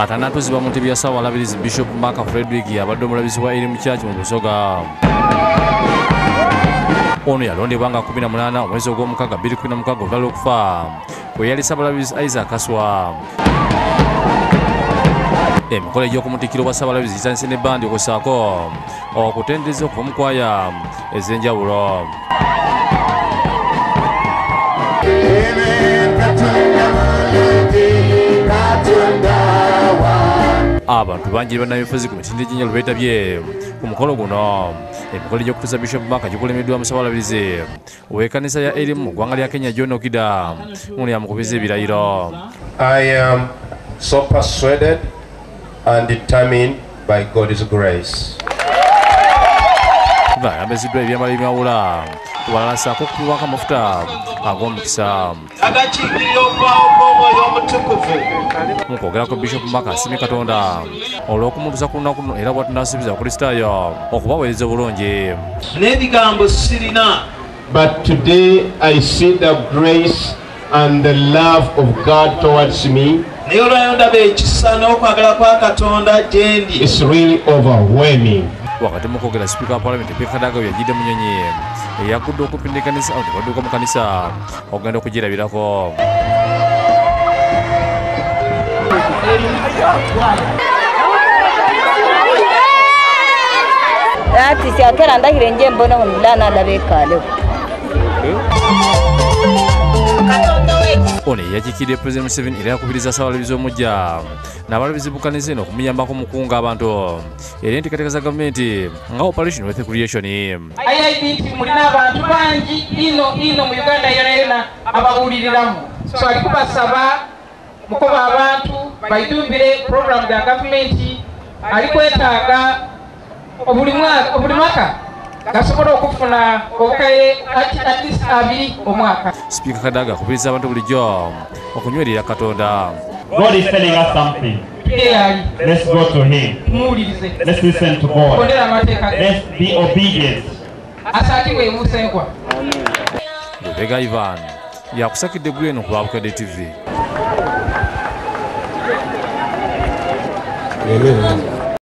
nga tanatuuzibwa mu ntebe ya Ssaabalabirizi Bishop Mark Frederick abadde omulabizi wa Erimu Church mu Busoga. Ono yalondebwa nga 18 omwezi ogw'omukaaga 2016 oluvannyuma lw'okufa kwe yali Ssaabalabirizi Isaac Kaswa. Emikolo egy'okumutikkira obwa Ssaabalabirizi gitanise ne bbandi okwosaako okutendereza okuva mu kwaya ez'enjawulo. Abantu bangi bannabyabufuzi ku mitendera egy'enjawulo beetabye ku mukolo guno. Emikolo egy'okutuuza Bishop Mark gikulemeddwamu Ssaabalabirizi ow'ekkanisa ya Erimu mu ggwanga lya Kenya John Okida ono yamukubiza ebirayiro. I am so persuaded and determined by God's grace. Bayambiziddwa ebyambalo ebyawula tubalala ssaako okupibwako amafuta ag'omukisa. Mu kwogerako Bishop Mark asiimye Katonda olw'okumutuusa ku lunaku luno era bw'atunaasuubiza Abakristaayo okubaweereza obulungi. N'ebigambo sirina. But today I see the grace and the love of God towards me. Naye olwayo ndaba ekisa n'okwagala kwa Katonda gye ndi. It's really overwhelming. Wakati mu kwogera Sipiika wa Paalamenti Kadaga yajjidde Munyonyi eyagudde okupinda ekkanisa badduka mu kanisa okugenda okugirabirako. Ati siakera ndahire nje mbona hunilana ndabekaleho. Ono yakiikirira President Museveni era yakubiriza Ssaabalabirizi omuggya n'abalabizi b'ekkanisa eno okumuyambako mu kukunga abantu era enteekateeka za gavumenti nga Operation Wealth Creation. IIBT mulina abantu bangi ino mu Uganda yona ababuuliriramu, so ali kubasaba mukoba abantu bayitumbire program za gavumenti ali kwetaaga obuli mwaka gasobola okufuna obukale at least 2 omwaka. Sipiika Kadaga akubiriza abantu bulijjo okunywerera Katonda. God is telling us something. Let's go to him. Let's listen to God. Let's be obedient. Lubega Ivan yakusakidde gulu eno ku Bukedde TV.